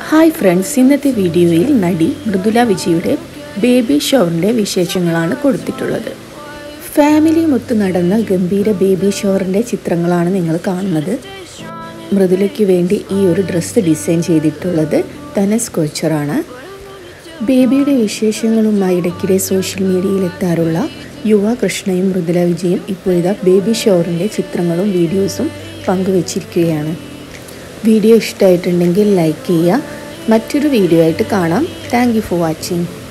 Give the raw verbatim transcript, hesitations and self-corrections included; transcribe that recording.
Hi friends, ഇന്നത്തെ വീഡിയോയിൽ നടി മൃദുല വിജയുടെ ബേബി ഷവറിൻ്റെ വിശേഷങ്ങളാണ് കൊടുത്തിട്ടുള്ളത്. ഫാമിലിയുമൊത്ത് നടന്ന ഗംഭീര ബേബി ഷവറിൻ്റെ ചിത്രങ്ങളാണ് നിങ്ങൾ കാണുന്നത്. മൃദുലയ്ക്ക് വേണ്ടി ഈ ഒരു ഡ്രസ്സ് ഡിസൈൻ ചെയ്തിട്ടുള്ളത് തനസ് കോച്ചറാണ്. ബേബിയുടെ വിശേഷങ്ങളുമായി ഇടയ്ക്കിടെ സോഷ്യൽ മീഡിയയിൽ എത്താറുള്ള യുവ കൃഷ്ണയും മൃദുല വിജയും ഇപ്പോഴിതാ ബേബി ഷവറിൻ്റെ ചിത്രങ്ങളും വീഡിയോസും പങ്കുവച്ചിരിക്കുകയാണ്. വീഡിയോ ഇഷ്ടമായിട്ടുണ്ടെങ്കിൽ ലൈക്ക് ചെയ്യുക. മറ്റൊരു വീഡിയോ ആയിട്ട് കാണാം. Thank you for watching.